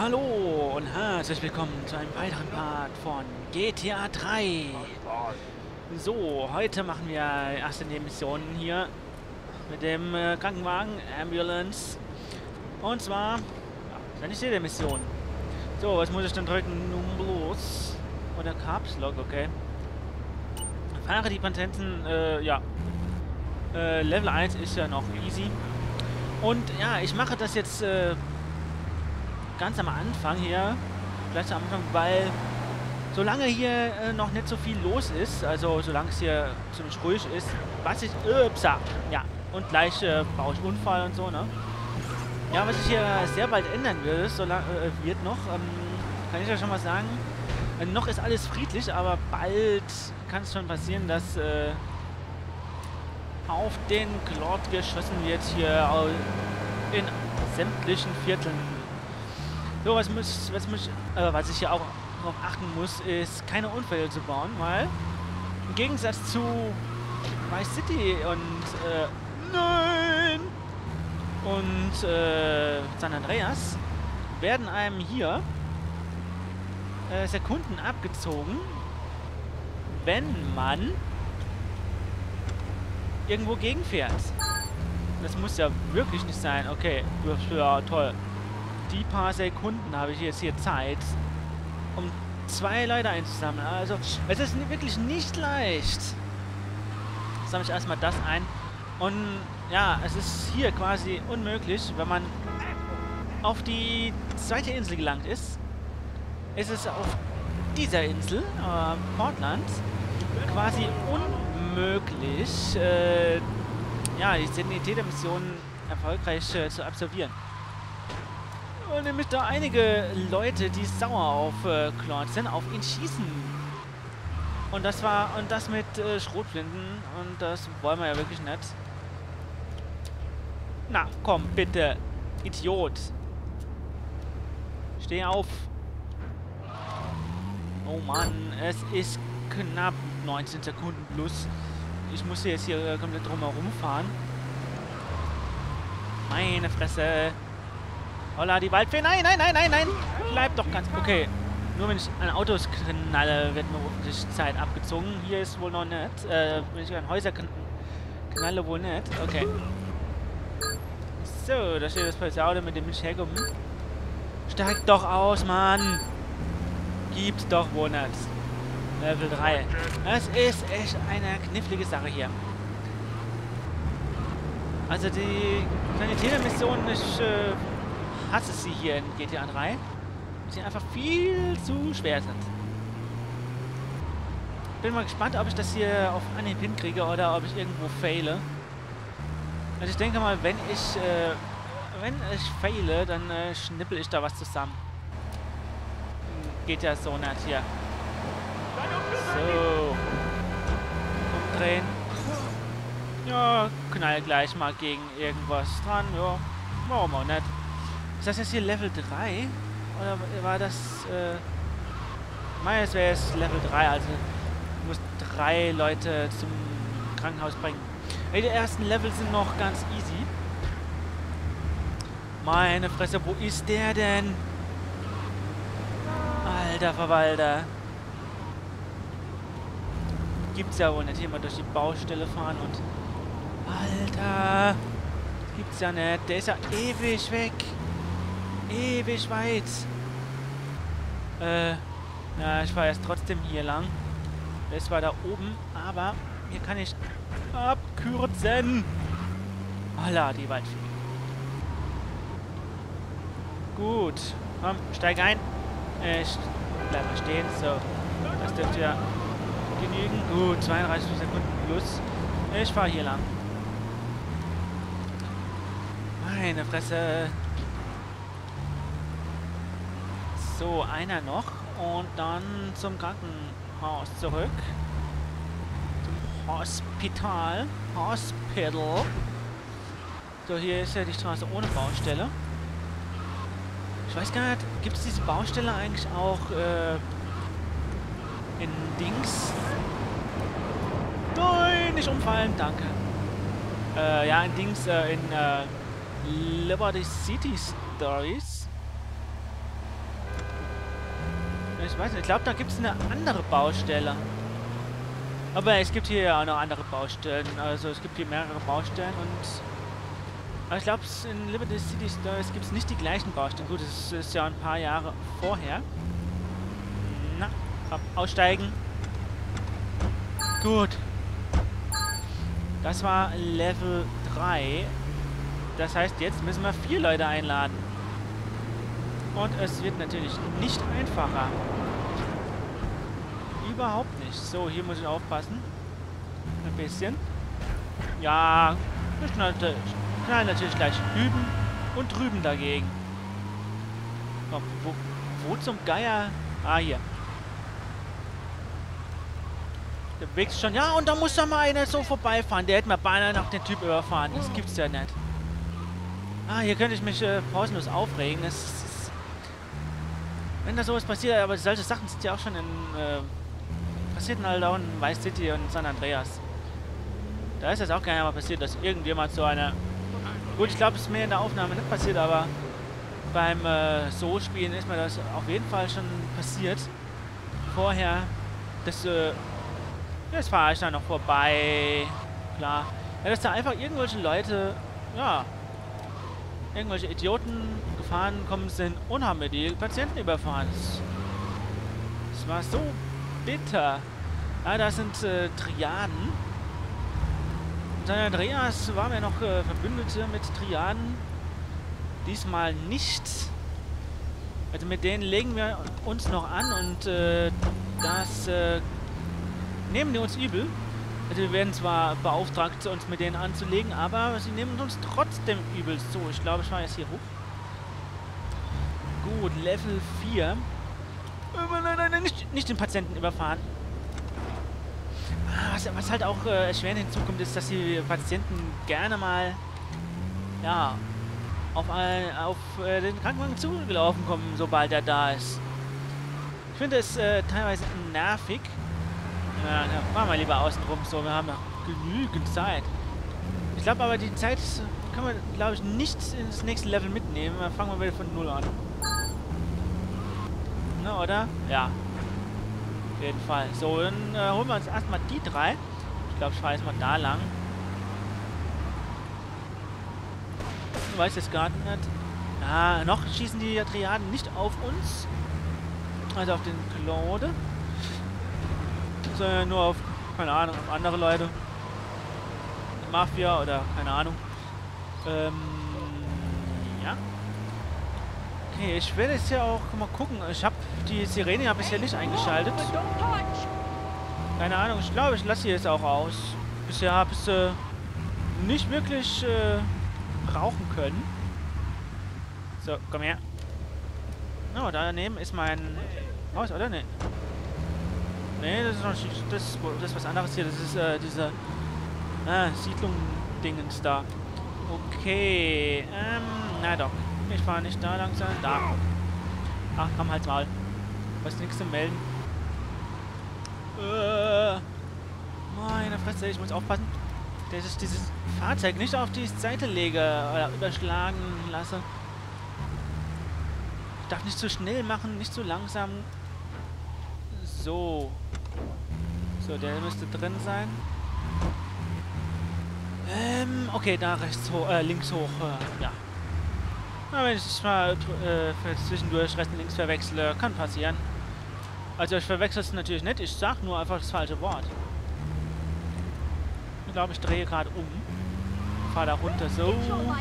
Hallo und herzlich willkommen zu einem weiteren Part von GTA 3. So, heute machen wir erste Nebenmissionen hier mit dem Krankenwagen, Ambulance. Und zwar, wenn ich sehe der Mission. So, was muss ich denn drücken? Numbers oder Caps Lock, okay. Fahre die Patenten, Level 1 ist ja noch easy. Und ja, ich mache das jetzt ganz am Anfang hier, gleich am Anfang, weil solange hier noch nicht so viel los ist, also solange es hier ziemlich ruhig ist, was ich, ja, und gleich baue ich Unfall und so, ne? Ja, was sich hier sehr bald ändern wird, wird noch, kann ich ja schon mal sagen, noch ist alles friedlich, aber bald kann es schon passieren, dass auf den Klort geschossen wird hier in sämtlichen Vierteln. So, was ich hier auch darauf achten muss, ist keine Unfälle zu bauen, weil im Gegensatz zu Vice City und San Andreas werden einem hier Sekunden abgezogen, wenn man irgendwo gegenfährt. Das muss ja wirklich nicht sein. Okay, ja, toll. Die paar Sekunden habe ich jetzt hier Zeit, um 2 Leute einzusammeln. Also, es ist wirklich nicht leicht. Sammle ich erstmal das ein. Und ja, es ist hier quasi unmöglich, wenn man auf die zweite Insel gelangt ist. Ist es auf dieser Insel, Portland, quasi unmöglich, die Sanitäter-Mission erfolgreich zu absolvieren. Und nämlich da einige Leute, die sauer auf Claude sind, auf ihn schießen. Und das mit Schrotflinten. Und das wollen wir ja wirklich nicht. Na, komm, bitte. Idiot. Steh auf. Oh Mann, es ist knapp 19 Sekunden plus. Ich muss jetzt hier komplett drumherum fahren. Meine Fresse. Holla, die Waldfee. Nein, nein, nein, nein, nein. Bleib doch ganz... Okay. Nur wenn ich an Autos knalle, wird mir offensichtlich Zeit abgezogen. Hier ist wohl noch nicht. Wenn ich an Häuser knalle, wohl nicht. Okay. So, da steht das Polizeiauto, mit dem ich herkomme. Steig doch aus, Mann. Gibt's doch wohl nicht. Level 3. Das ist echt eine knifflige Sache hier. Also die Sanitäter-Mission, ich hasse sie hier in GTA 3. Weil sie einfach viel zu schwer sind. Bin mal gespannt, ob ich das hier auf Anhieb hinkriege oder ob ich irgendwo faile. Also ich denke mal, wenn ich faile, dann schnippel ich da was zusammen. Geht ja so nicht hier. So. Umdrehen. Ja, knall gleich mal gegen irgendwas dran. Ja, warum auch nicht. Ist das jetzt hier Level 3? Oder war das, meines wäre es Level 3, also ich muss 3 Leute zum Krankenhaus bringen. Die ersten Level sind noch ganz easy. Meine Fresse, wo ist der denn? Alter Verwalter. Gibt's ja wohl nicht, hier mal durch die Baustelle fahren und... Alter! Gibt's ja nicht, der ist ja ewig weg. Ewig weit. Ja, ich fahre jetzt trotzdem hier lang. Das war da oben, aber hier kann ich abkürzen. Holla, die Waldfee. Gut. Komm, steig ein. Ich bleib mal stehen. So. Das dürfte ja genügen. Gut, 32 Sekunden plus. Ich fahre hier lang. Meine Fresse. So, einer noch. Und dann zum Krankenhaus zurück. Zum Hospital. Hospital. So, hier ist ja die Straße ohne Baustelle. Ich weiß gar nicht, gibt es diese Baustelle eigentlich auch in Dings? Nein, nicht umfallen, danke. Ja, in Dings, in Liberty City Stories. Ich weiß nicht, ich glaube, da gibt es eine andere Baustelle. Aber es gibt hier ja auch noch andere Baustellen. Also es gibt hier mehrere Baustellen und... Aber ich glaube, in Liberty City Stories gibt es nicht die gleichen Baustellen. Gut, es ist ja ein paar Jahre vorher. Na, aussteigen. Gut. Das war Level 3. Das heißt, jetzt müssen wir 4 Leute einladen. Und es wird natürlich nicht einfacher. Überhaupt nicht. So, hier muss ich aufpassen. Ein bisschen. Ja, ich knall natürlich gleich hüben und drüben dagegen. Komm, wo zum Geier? Ah, hier. Der wächst schon. Ja, und da muss doch mal einer so vorbeifahren. Der hätte mal beinahe noch den Typ überfahren. Das gibt's ja nicht. Ah, hier könnte ich mich pausenlos aufregen. Wenn da sowas passiert, aber solche Sachen sind ja auch schon in passierten halt auch in Vice City und San Andreas. Da ist das auch gerne mal passiert, dass irgendjemand so eine... Gut, ich glaube, es ist mir in der Aufnahme nicht passiert, aber beim So-Spielen ist mir das auf jeden Fall schon passiert. Vorher, das fahre ich dann noch vorbei. Klar. Ja, dass da einfach irgendwelche Leute, ja, irgendwelche Idioten gefahren gekommen sind und haben mir die Patienten überfahren. Das war so bitter. Ja, da sind Triaden. Und San Andreas waren wir noch Verbündete mit Triaden. Diesmal nicht. Also mit denen legen wir uns noch an und das nehmen die uns übel. Also wir werden zwar beauftragt, uns mit denen anzulegen, aber sie nehmen uns trotzdem übel. So, ich glaube, ich fahre jetzt hier hoch. Gut, Level 4. Nein, nicht den Patienten überfahren. Was halt auch erschwerend hinzukommt, ist, dass die Patienten gerne mal, ja, auf den Krankenwagen zugelaufen kommen, sobald er da ist. Ich finde es teilweise nervig. Ja, fahren wir lieber außen rum, so, wir haben noch genügend Zeit. Ich glaube aber, die Zeit können wir, glaube ich, nicht ins nächste Level mitnehmen. Dann fangen wir wieder von 0 an. Na, oder? Ja. Auf jeden Fall. So, dann holen wir uns erstmal die 3. Ich glaube, ich fahre jetzt mal da lang. Ich weiß jetzt gar nicht. Ah, noch schießen die Triaden nicht auf uns. Also auf den Claude. Sondern nur auf, keine Ahnung, auf andere Leute. Mafia oder keine Ahnung. Ja. Okay, ich werde jetzt ja auch mal gucken. Ich habe die Sirene ja bisher nicht eingeschaltet. Keine Ahnung, ich glaube, ich lasse sie jetzt auch aus. Bisher habe ich sie nicht wirklich brauchen können. So, komm her. Oh, daneben ist mein Haus, oder? Nee. Nee, das ist noch nicht, das ist was anderes hier. Das ist diese Siedlung-Dingens da. Okay. Na doch. Ich fahre nicht da langsam. Da. Ach, komm, halt's mal. Was nichts zu melden. Meine Fresse, ich muss aufpassen, dass ich dieses Fahrzeug nicht auf die Seite lege oder überschlagen lasse. Ich darf nicht zu schnell machen, nicht zu langsam. So. So, der müsste drin sein. Okay, da rechts hoch, links hoch, ja. Na, wenn ich mal für zwischendurch rechts und links verwechsle, kann passieren. Also ich verwechsel es natürlich nicht, ich sag nur einfach das falsche Wort. Ich glaube, ich drehe gerade um. Fahr da runter, so.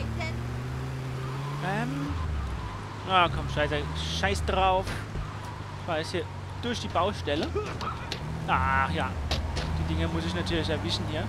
Ah, komm, scheiß drauf. Ich fahr jetzt hier durch die Baustelle. Ach ja, die Dinge muss ich natürlich erwischen hier.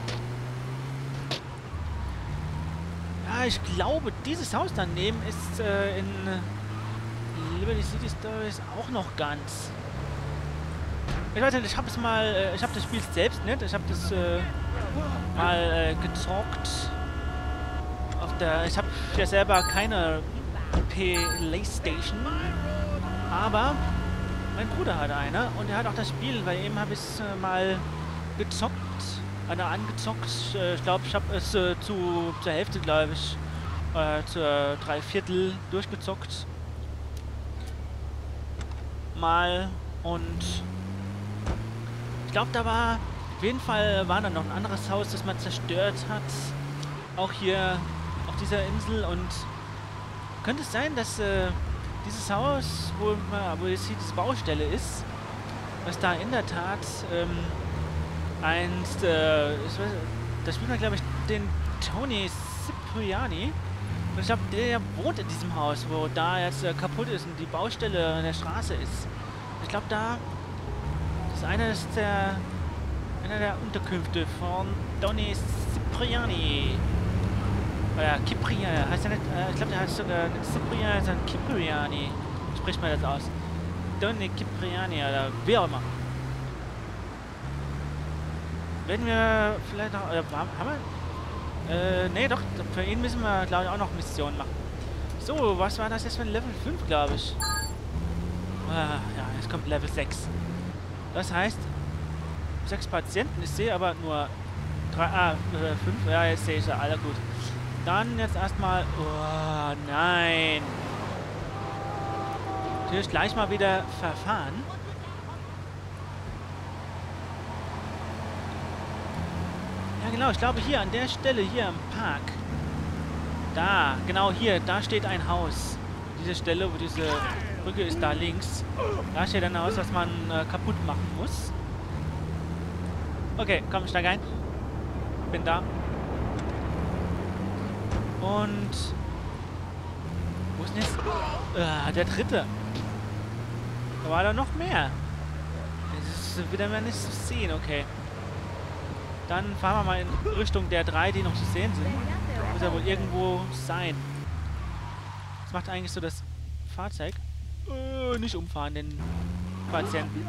Ja, ich glaube, dieses Haus daneben ist in Liberty City Stories auch noch ganz. Ich weiß nicht, ich habe es mal, ich habe das Spiel selbst nicht, ich habe das mal gezockt. Ich habe ja selber keine PlayStation, aber mein Bruder hatte eine und er hat auch das Spiel, weil eben habe ich es mal gezockt, angezockt. Ich glaube, ich habe es zur Hälfte, glaube ich, zur 3/4 durchgezockt. mal und ich glaube, da war auf jeden Fall war da noch ein anderes Haus, das man zerstört hat. Auch hier auf dieser Insel und könnte es sein, dass dieses Haus, wo jetzt hier diese Baustelle ist, dass da in der Tat einst, da spielt man glaube ich den Tony Cipriani. Und ich glaube, der wohnt in diesem Haus, wo da jetzt kaputt ist und die Baustelle an der Straße ist. Ich glaube, da ist einer der Unterkünfte von Tony Cipriani. Oder Cipriani, heißt er nicht, ich glaube, der heißt sogar nicht Cipriani, sondern Cipriani. Spricht man das aus. Tony Cipriani oder wie auch immer. Werden wir vielleicht noch, haben wir? Nee, doch, für ihn müssen wir, glaube ich, auch noch Missionen machen. So, was war das jetzt für ein Level 5, glaube ich? Ja, jetzt kommt Level 6. Das heißt, 6 Patienten, ich sehe aber nur 5, ja, jetzt sehe ich ja, alle gut. Dann jetzt erstmal, oh nein. Natürlich gleich mal wieder verfahren. Ja genau, ich glaube hier an der Stelle, hier im Park. Da, genau hier, da steht ein Haus. Diese Stelle, wo diese Brücke ist, da links. Da steht ein Haus, was man kaputt machen muss. Okay, komm, steig ein. Bin da. Und... Wo ist denn jetzt? Der dritte. Da war da noch mehr. Das ist wieder mal nicht zu sehen, okay. Dann fahren wir mal in Richtung der 3, die noch zu sehen sind. Muss ja wohl irgendwo sein. Was macht eigentlich so das Fahrzeug? Nicht umfahren, den Patienten.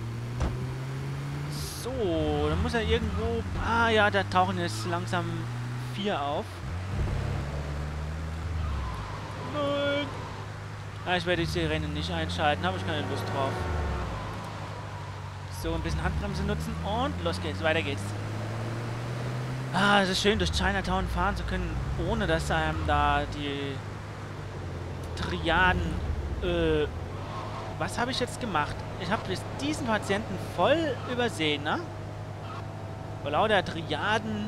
So, dann muss er irgendwo... Ah ja, da tauchen jetzt langsam 4 auf. Nein. Ah, ich werde die Sirene nicht einschalten, habe ich keine Lust drauf. So, ein bisschen Handbremse nutzen und los geht's, weiter geht's. Ah, es ist schön, durch Chinatown fahren zu können, ohne dass einem da die Triaden... was habe ich jetzt gemacht? Ich habe diesen Patienten voll übersehen, ne? Vor lauter Triaden...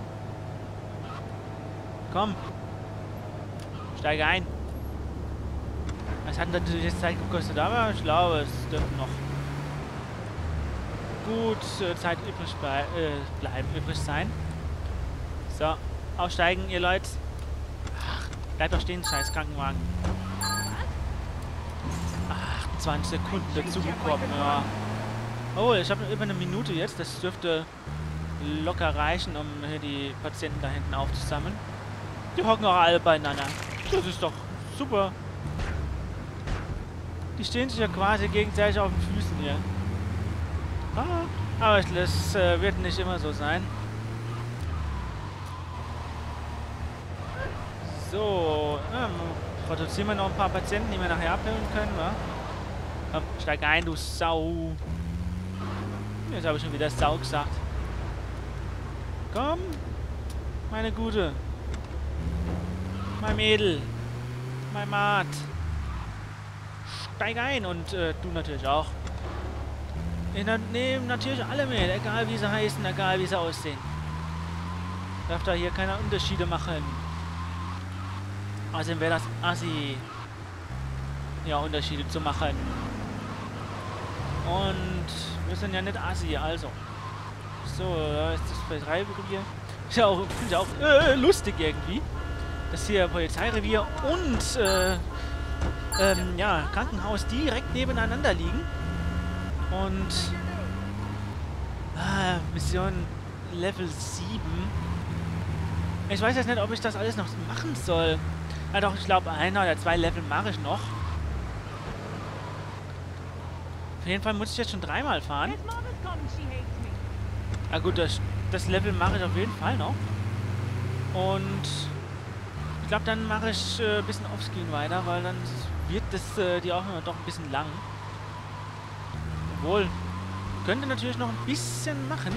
Komm. Steige ein. Das hat natürlich jetzt Zeit gekostet, aber ich glaube, es dürfte noch gut Zeit übrig sein. So, aussteigen, ihr Leute. Ach, bleibt doch stehen, scheiß Krankenwagen. 28 Sekunden dazu bekommen, ja. Oh, ich habe über eine Minute jetzt. Das dürfte locker reichen, um hier die Patienten da hinten aufzusammeln. Die hocken auch alle beieinander. Das ist doch super. Die stehen sich ja quasi gegenseitig auf den Füßen hier. Aber das wird nicht immer so sein. So, produzieren wir noch ein paar Patienten, die wir nachher abholen können, wa? Komm, steig ein, du Sau. Jetzt habe ich schon wieder Sau gesagt. Komm, meine Gute. Mein Mädel. Mein Mat. Steig ein und du natürlich auch. Ich nehme natürlich alle mit, egal wie sie heißen, egal wie sie aussehen. Darf da hier keine Unterschiede machen. Außerdem wäre das assi, ja, Unterschiede zu machen. Und wir sind ja nicht assi, also. So, da ist das Polizeirevier. Ist ja auch, finde ich auch lustig irgendwie. Das hier Polizeirevier und ja, Krankenhaus direkt nebeneinander liegen. Und Mission Level 7. Ich weiß jetzt nicht, ob ich das alles noch machen soll. Ja doch, ich glaube 1 oder 2 Level mache ich noch. Auf jeden Fall muss ich jetzt schon 3-mal fahren. Na gut, das Level mache ich auf jeden Fall noch. Und ich glaube, dann mache ich ein bisschen offscreen weiter, weil dann wird das die Aufnahme doch ein bisschen lang. Obwohl, könnte natürlich noch ein bisschen machen.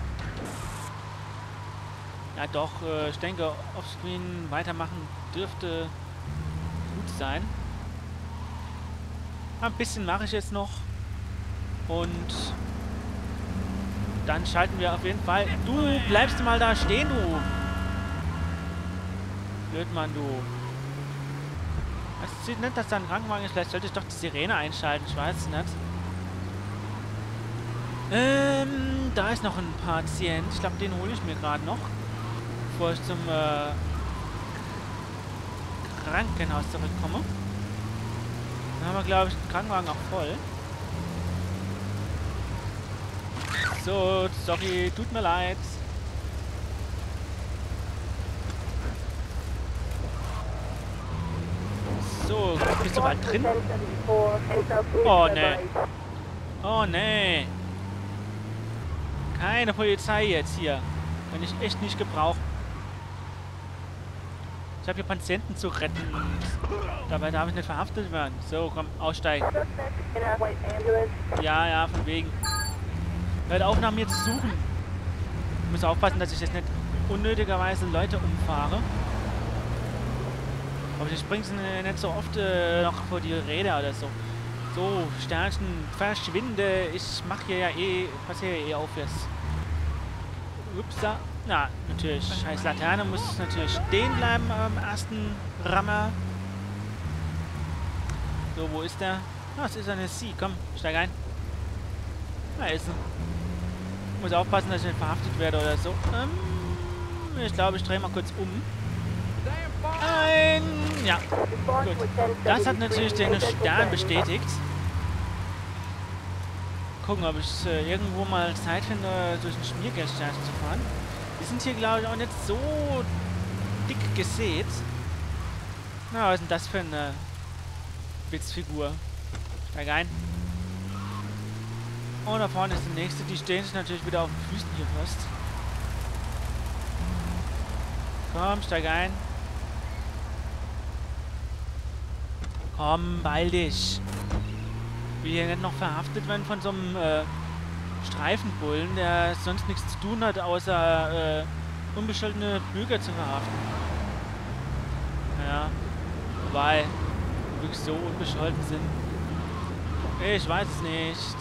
Ja doch, ich denke, offscreen weitermachen dürfte gut sein. Ein bisschen mache ich jetzt noch. Und dann schalten wir auf jeden Fall... Du bleibst mal da stehen, du! Blödmann, du. Es sieht nicht, dass da ein Krankenwagen ist. Vielleicht sollte ich doch die Sirene einschalten. Ich weiß es nicht. Da ist noch ein Patient. Ich glaube, den hole ich mir gerade noch. Bevor ich zum Krankenhaus zurückkomme. Dann haben wir, glaube ich, den Krankenwagen auch voll. So, sorry, tut mir leid. So, bist du bald drin? Oh, ne. Oh, ne. Keine Polizei jetzt hier. Kann ich echt nicht gebrauchen. Ich habe hier Patienten zu retten und dabei darf ich nicht verhaftet werden. So, komm, aussteigen. Ja, ja, von wegen. Hört auf, nach mir zu suchen. Ich muss aufpassen, dass ich jetzt nicht unnötigerweise Leute umfahre. Aber ich bringe sie nicht so oft noch vor die Räder oder so. So, Sternchen, verschwinde. Ich mache hier ja eh, passe hier eh auf jetzt. Upsa. Na, natürlich. Scheiß Laterne muss natürlich stehen bleiben am ersten Rammer. So, wo ist der? Ah, es ist eine Sie. Komm, steig ein. Da ist sie. Ich muss aufpassen, dass ich nicht verhaftet werde oder so. Ich glaube, ich drehe mal kurz um. Nein! Ja, gut. Das hat natürlich den Stern bestätigt. Gucken, ob ich irgendwo mal Zeit finde, durch den Schmiergeldstern zu fahren. Die sind hier, glaube ich, auch nicht so dick gesät. Na, was ist denn das für eine Witzfigur? Steig ein. Und da vorne ist die nächste. Die stehen sich natürlich wieder auf den Füßen hier fest. Komm, steig ein. Komm, beeil dich. Ich will hier nicht noch verhaftet werden von so einem Streifenbullen, der sonst nichts zu tun hat, außer unbescholtene Bürger zu verhaften. Ja. Wobei, die wirklich so unbescholten sind. Ich weiß es nicht.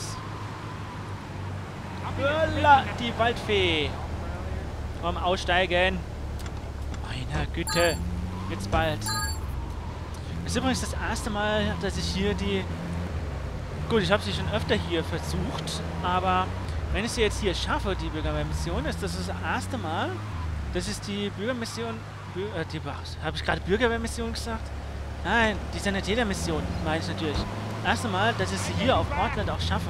Hölla, die Waldfee. Komm, aussteigen. Meine Güte. Jetzt bald. Das ist übrigens das erste Mal, dass ich hier die... Gut, ich habe sie schon öfter hier versucht, aber wenn ich sie jetzt hier schaffe, die Bürgerwehrmission, ist das das erste Mal, dass ich die Bürgermission... habe ich gerade Bürgerwehrmission gesagt? Nein, die Sanitätermission, meine ich natürlich. Das erste Mal, dass ich sie hier auf Portland auch schaffe.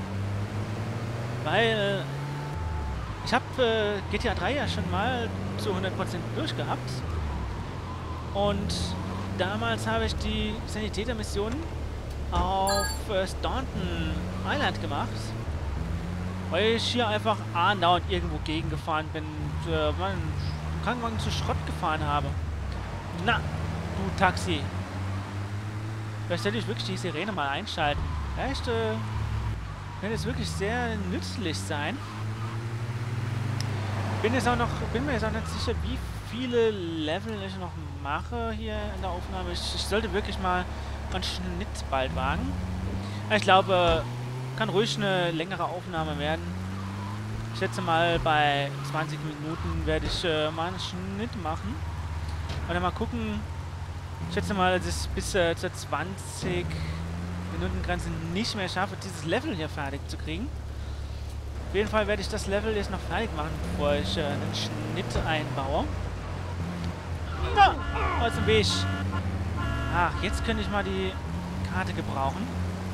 Weil ich habe GTA 3 ja schon mal zu 100% durchgehabt. Und damals habe ich die Sanitätermission auf Staunton Island gemacht. Weil ich hier einfach andauernd irgendwo gegengefahren bin und meinen Krankenwagen zu Schrott gefahren habe. Na, du Taxi. Vielleicht sollte ich wirklich die Sirene mal einschalten. Vielleicht könnte es wirklich sehr nützlich sein. Bin mir jetzt auch nicht sicher, wie viele Level ich noch mache hier in der Aufnahme. Ich sollte wirklich mal einen Schnitt bald wagen. Ich glaube, kann ruhig eine längere Aufnahme werden. Ich schätze mal, bei 20 Minuten werde ich mal einen Schnitt machen. Und dann mal gucken. Ich schätze mal, dass ich bis zur 20 Minuten-Grenze nicht mehr schaffe, dieses Level hier fertig zu kriegen. Auf jeden Fall werde ich das Level jetzt noch fertig machen, bevor ich einen Schnitt einbaue. Na, aus dem Weg. Ach, jetzt könnte ich mal die Karte gebrauchen.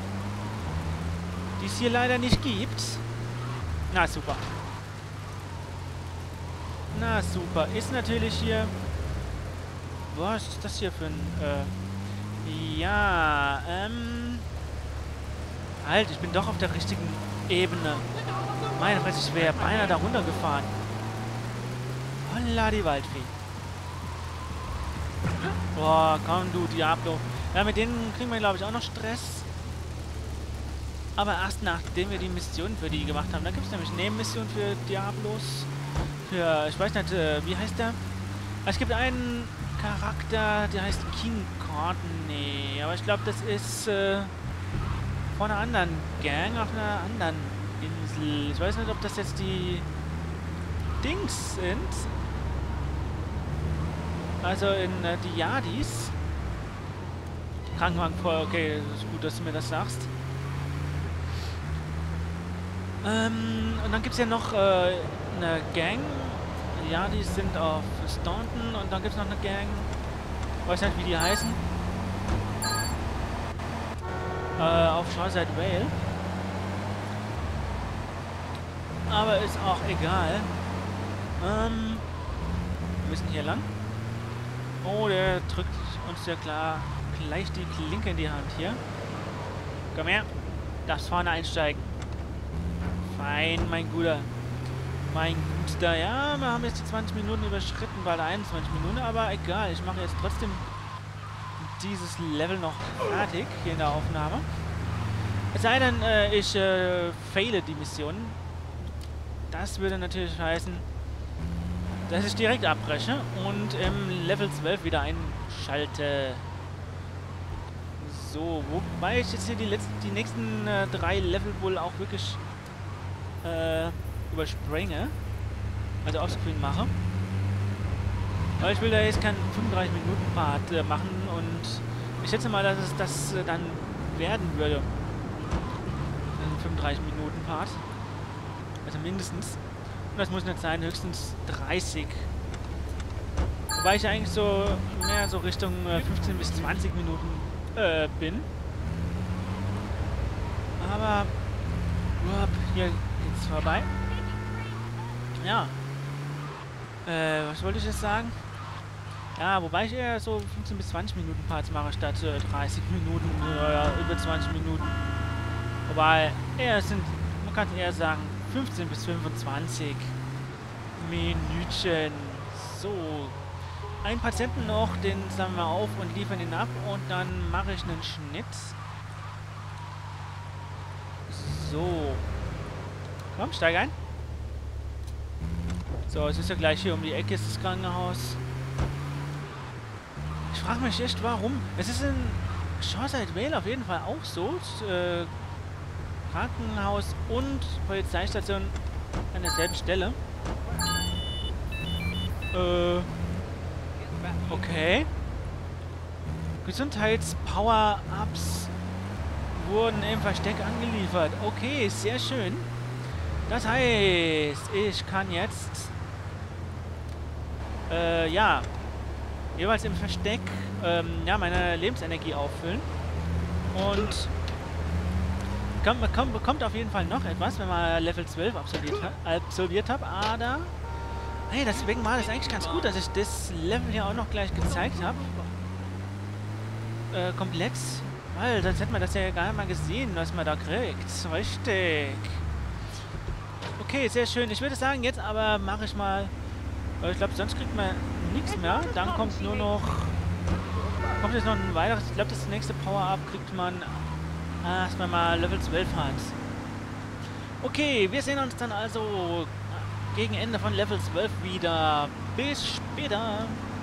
Die es hier leider nicht gibt. Na, super. Na, super. Ist natürlich hier... Was ist das hier für ein... Ja, Halt, ich bin doch auf der richtigen Ebene. Meine Fresse, ich wäre beinahe da runtergefahren. Holla, die Waldfee. Boah, komm du, Diablo. Ja, mit denen kriegen wir, glaube ich, auch noch Stress. Aber erst nachdem wir die Mission für die gemacht haben. Da gibt es nämlich Nebenmissionen für Diablos. Für, ich weiß nicht, wie heißt der? Es gibt einen Charakter, der heißt King Courtney. Aber ich glaube, das ist vor einer anderen Gang auf einer anderen Insel. Ich weiß nicht, ob das jetzt die Dings sind. Also in die Yardis. Krankenwagen voll, okay, das ist gut, dass du mir das sagst. Und dann gibt es ja noch eine Gang. Die Yardis sind auf Staunton und dann gibt es noch eine Gang. Ich weiß nicht, wie die heißen. Auf Shoreside Vale. Aber ist auch egal. Wir müssen hier lang. Oh, der drückt uns ja klar gleich die Klinke in die Hand hier. Komm her. Darfst vorne einsteigen. Fein, mein Guter. Mein Guter. Ja, wir haben jetzt die 20 Minuten überschritten, bald 21 Minuten, aber egal. Ich mache jetzt trotzdem dieses Level noch fertig hier in der Aufnahme. Es sei denn, ich faile die Mission. Das würde natürlich heißen, dass ich direkt abbreche und im Level 12 wieder einschalte. So, wobei ich jetzt hier die nächsten 3 Level wohl auch wirklich überspringe. Also offscreen mache. Aber ich will da jetzt keinen 35-Minuten-Part machen und ich schätze mal, dass es das dann werden würde. Ein 35-Minuten-Part. Also mindestens. Und das muss nicht sein, höchstens 30. Wobei ich eigentlich so mehr so Richtung 15 bis 20 Minuten bin. Aber hier geht's vorbei. Ja. Was wollte ich jetzt sagen? Ja, wobei ich eher so 15 bis 20 Minuten Parts mache, statt 30 Minuten, über 20 Minuten. Wobei, man kann eher sagen, 15 bis 25 Minütchen. So. Einen Patienten noch, den sammeln wir auf und liefern ihn ab und dann mache ich einen Schnitt. So. Komm, steig ein. So, es ist ja gleich hier um die Ecke, ist das Krankenhaus. Ich frage mich echt, warum. Es ist in Shoreside Vale auf jeden Fall auch so. Krankenhaus und Polizeistation an derselben Stelle. Okay. Gesundheits-Power-Ups wurden im Versteck angeliefert. Okay, sehr schön. Das heißt, ich kann jetzt ja, jeweils im Versteck ja, meine Lebensenergie auffüllen. Und man bekommt auf jeden Fall noch etwas, wenn man Level 12 absolviert hat. Aber hey, deswegen war das eigentlich ganz gut, dass ich das Level hier auch noch gleich gezeigt habe. Komplett. Weil sonst hätte man das ja gar nicht mal gesehen, was man da kriegt. Richtig. Okay, sehr schön. Ich würde sagen, jetzt aber mache ich mal... Ich glaube, sonst kriegt man nichts mehr. Dann kommt nur noch... Kommt jetzt noch ein weiteres... Ich glaube, das nächste Power-Up kriegt man... erst wenn man Level 12 hat. Okay, wir sehen uns dann also gegen Ende von Level 12 wieder. Bis später.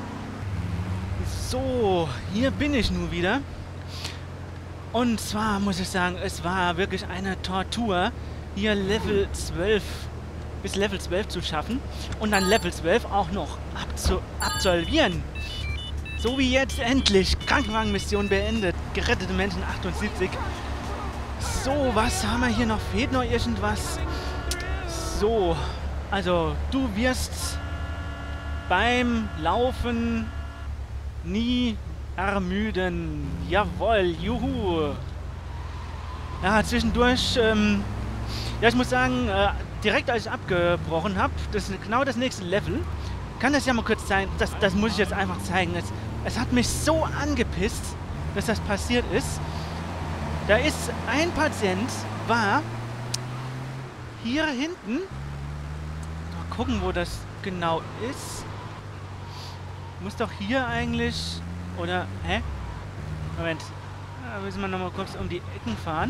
So, hier bin ich nun wieder. Und zwar muss ich sagen, es war wirklich eine Tortur, hier Level 12 bis Level 12 zu schaffen und dann Level 12 auch noch absolvieren. So wie jetzt endlich. Krankenwagenmission beendet. Gerettete Menschen 78. So, was haben wir hier noch? Fehlt noch irgendwas? So, also du wirst beim Laufen nie ermüden. Jawohl, juhu. Ja, zwischendurch, ja, ich muss sagen, direkt als ich abgebrochen habe, das ist genau das nächste Level. Kann das ja mal kurz sein, das muss ich jetzt einfach zeigen. Es hat mich so angepisst, dass das passiert ist. Da ist ein Patient, war hier hinten. Mal gucken, wo das genau ist. Muss doch hier eigentlich... Oder... Hä? Moment. Da müssen wir nochmal kurz um die Ecken fahren.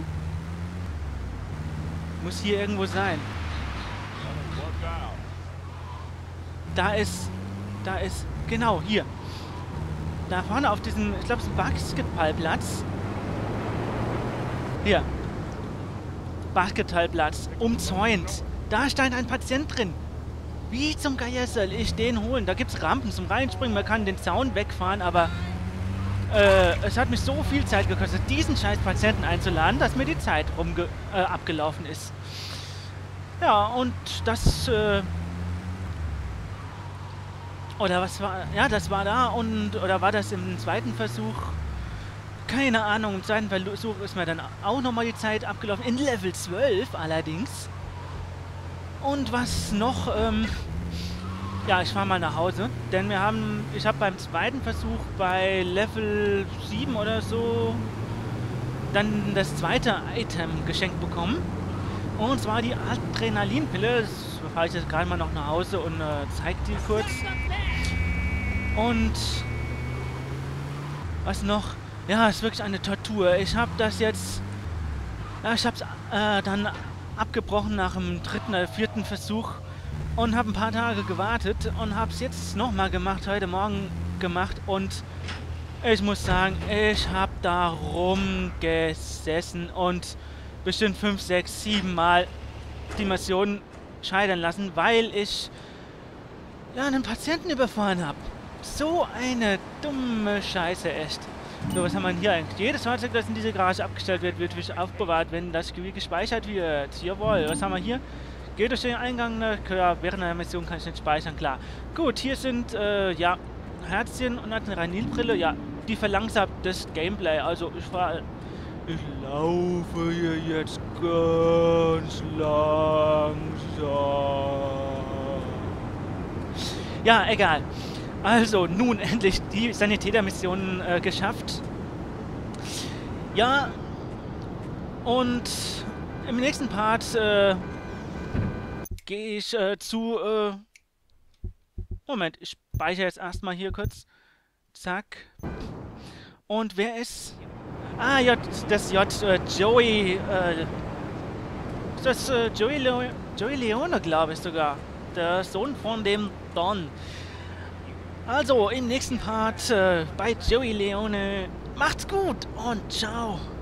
Muss hier irgendwo sein. Da ist... Genau, hier. Da vorne auf diesem... Ich glaube, es ist ein Basketballplatz. Hier. Basketballplatz, umzäunt. Da stand ein Patient drin. Wie zum Geier soll ich den holen? Da gibt es Rampen zum Reinspringen, man kann den Zaun wegfahren, aber es hat mich so viel Zeit gekostet, diesen scheiß Patienten einzuladen, dass mir die Zeit abgelaufen ist. Ja, und das, oder was war, ja, das war da und, oder war das im zweiten Versuch? Keine Ahnung, im zweiten Versuch ist mir dann auch nochmal die Zeit abgelaufen, in Level 12 allerdings. Und was noch, ja, ich fahre mal nach Hause, denn ich habe beim zweiten Versuch bei Level 7 oder so dann das zweite Item geschenkt bekommen. Und zwar die Adrenalinpille. Das fahre ich jetzt gerade mal noch nach Hause und zeige die kurz. Und was noch? Ja, ist wirklich eine Tortur. Ich habe das jetzt, ja, ich habe es dann abgebrochen nach dem dritten oder vierten Versuch. Und habe ein paar Tage gewartet und habe es jetzt nochmal gemacht, heute Morgen gemacht. Und ich muss sagen, ich habe da rumgesessen und bestimmt 5, 6, 7 Mal die Mission scheitern lassen, weil ich ja einen Patienten überfahren habe. So eine dumme Scheiße, echt. So, was haben wir hier eigentlich? Jedes Fahrzeug, das in diese Garage abgestellt wird, wird wirklich aufbewahrt, wenn das gespeichert wird. Jawohl, was haben wir hier? Geht durch den Eingang, ja, während einer Mission kann ich nicht speichern, klar. Gut, hier sind, ja, Herzchen und eine Ranilbrille, ja, die verlangsamt das Gameplay. Also ich laufe hier jetzt ganz langsam. Ja, egal. Also, nun endlich die Sanitätermission geschafft. Ja, und im nächsten Part, gehe ich zu, Moment, ich speichere jetzt erstmal hier kurz. Zack. Und wer ist? Ah, Joey, das Joey Leone, glaube ich sogar. Der Sohn von dem Don. Also, im nächsten Part bei Joey Leone. Macht's gut und ciao.